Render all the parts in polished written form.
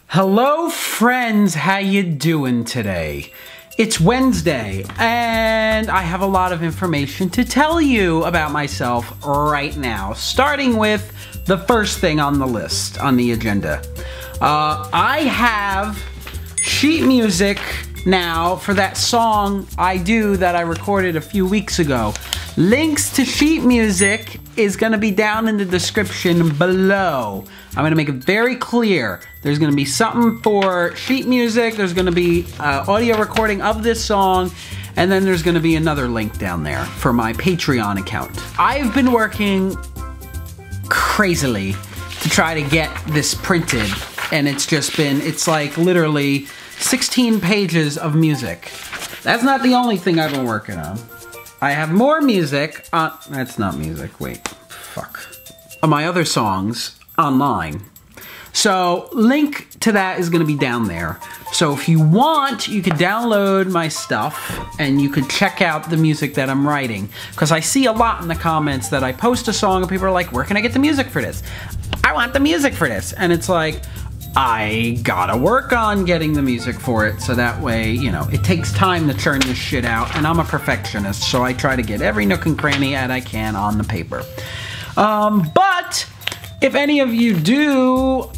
Hello friends, how you doing today? It's Wednesday and I have a lot of information to tell you about myself right now, starting with the first thing on the list, on the agenda. I have sheet music now for that song I Do that I recorded a few weeks ago. Links to sheet music is gonna be down in the description below. I'm gonna make it very clear. There's gonna be something for sheet music, there's gonna be audio recording of this song, and then there's gonna be another link down there for my Patreon account. I've been working crazily to try to get this printed, and it's like literally 16 pages of music. That's not the only thing I've been working on. I have more music on, that's not music, wait, fuck. On my other songs online. So, link to that is gonna be down there. So if you want, you could download my stuff and you could check out the music that I'm writing. Because I see a lot in the comments that I post a song and people are like, where can I get the music for this? I want the music for this. And it's like, I gotta work on getting the music for it, so that way, you know, it takes time to churn this shit out, and I'm a perfectionist, so I try to get every nook and cranny that I can on the paper. But if any of you do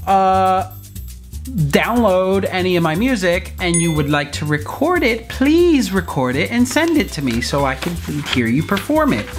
download any of my music and you would like to record it, please record it and send it to me so I can hear you perform it.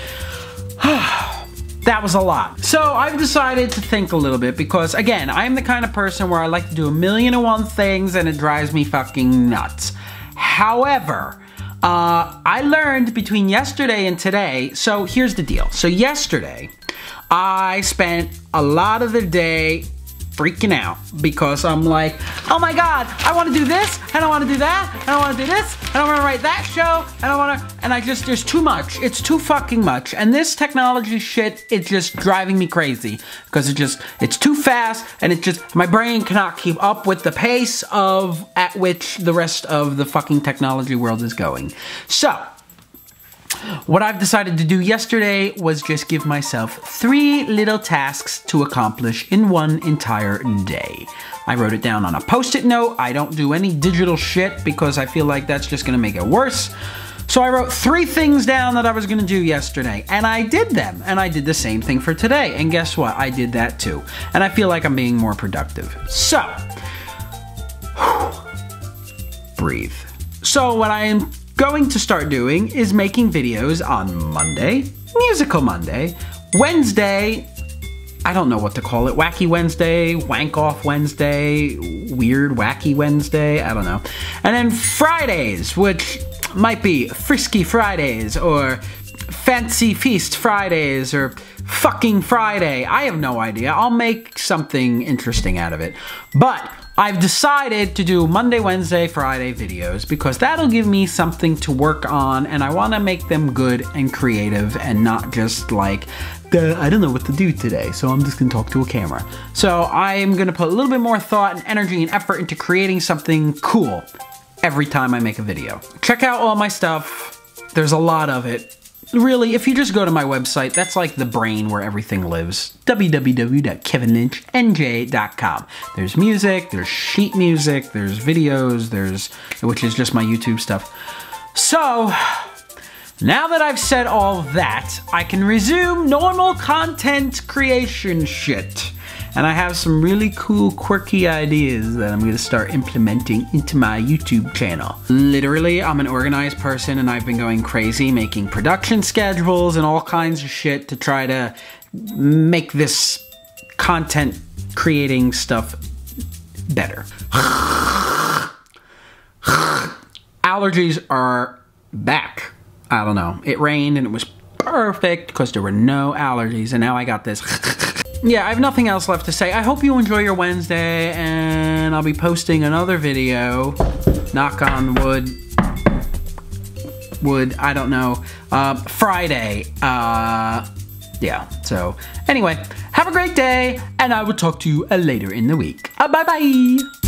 That was a lot. So I've decided to think a little bit because, again, I'm the kind of person where I like to do 1,000,001 things and it drives me fucking nuts. However, I learned between yesterday and today, so here's the deal. So yesterday, I spent a lot of the day freaking out because I'm like, oh my god, I want to do this, and I want to do that, and I want to do this, and I want to write that show, and there's too much. It's too fucking much. And this technology shit, it's just driving me crazy because it's too fast, and my brain cannot keep up with the pace at which the rest of the fucking technology world is going. So, what I've decided to do yesterday was just give myself 3 little tasks to accomplish in one entire day. I wrote it down on a post-it note. I don't do any digital shit because I feel like that's just gonna make it worse. So I wrote 3 things down that I was gonna do yesterday, and I did them, and I did the same thing for today, and guess what? I did that too. And I feel like I'm being more productive. So, breathe. So what I am going to start doing is making videos on Monday, Musical Monday, Wednesday, I don't know what to call it, Wacky Wednesday, Wank Off Wednesday, Weird Wacky Wednesday, I don't know. And then Fridays, which might be Frisky Fridays, or Fancy Feast Fridays, or fucking Friday. I have no idea. I'll make something interesting out of it. But I've decided to do Monday, Wednesday, Friday videos because that'll give me something to work on, and I want to make them good and creative and not just like, I don't know what to do today, so I'm just going to talk to a camera. So I'm going to put a little bit more thought and energy and effort into creating something cool every time I make a video. Check out all my stuff. There's a lot of it. Really, if you just go to my website, that's like the brain where everything lives. www.kevinlynchnj.com. There's music, there's sheet music, there's videos, which is just my YouTube stuff. So, now that I've said all that, I can resume normal content creation shit. And I have some really cool, quirky ideas that I'm gonna start implementing into my YouTube channel. Literally, I'm an organized person and I've been going crazy making production schedules and all kinds of shit to try to make this content creating stuff better. Allergies are back. I don't know. It rained and it was perfect because there were no allergies, and now I got this. Yeah, I have nothing else left to say. I hope you enjoy your Wednesday, and I'll be posting another video. Knock on wood. I don't know. Friday. Yeah, so anyway, have a great day, and I will talk to you later in the week. Bye-bye.